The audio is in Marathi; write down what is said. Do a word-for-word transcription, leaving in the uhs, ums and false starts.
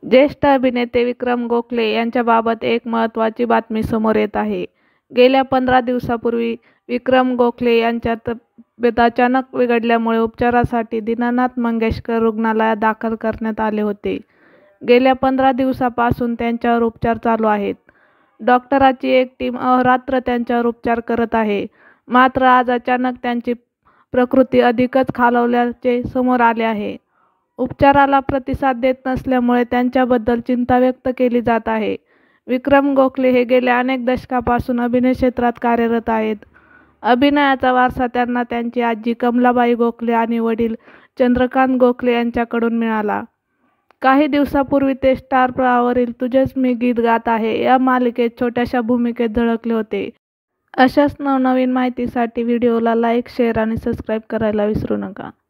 ज्येष्ठ अभिनेते विक्रम गोखले यांच्याबाबत एक महत्त्वाची बातमी समोर येत आहे. गेल्या पंधरा दिवसांपूर्वी विक्रम गोखले यांच्या तब्येत अचानक बिघडल्यामुळे उपचारासाठी दीनानाथ मंगेशकर रुग्णालयात दाखल करण्यात आले होते. गेल्या पंधरा दिवसांपासून त्यांच्यावर उपचार चालू आहेत. डॉक्टरांची एक टीम अहोरात्र त्यांच्यावर उपचार करत आहे. मात्र आज अचानक त्यांची प्रकृती अधिकच खालावल्याचे समोर आले आहे. उपचाराला प्रतिसाद देत नसल्यामुळे त्यांच्याबद्दल चिंता व्यक्त केली जात आहे. विक्रम गोखले हे गेल्या अनेक दशकांपासून अभिनय क्षेत्रात कार्यरत आहेत. अभिनयाचा वारसा त्यांना त्यांची आजी कमलाबाई गोखले आणि वडील चंद्रकांत गोखले यांच्याकडून मिळाला. काही दिवसांपूर्वी ते स्टार प्रवाहावरील तुझेच मी गीत गात आहे या मालिकेत छोट्याशा भूमिकेत झळकले होते. अशाच नवनवीन माहितीसाठी व्हिडिओला लाईक, शेअर आणि सबस्क्राईब करायला विसरू नका.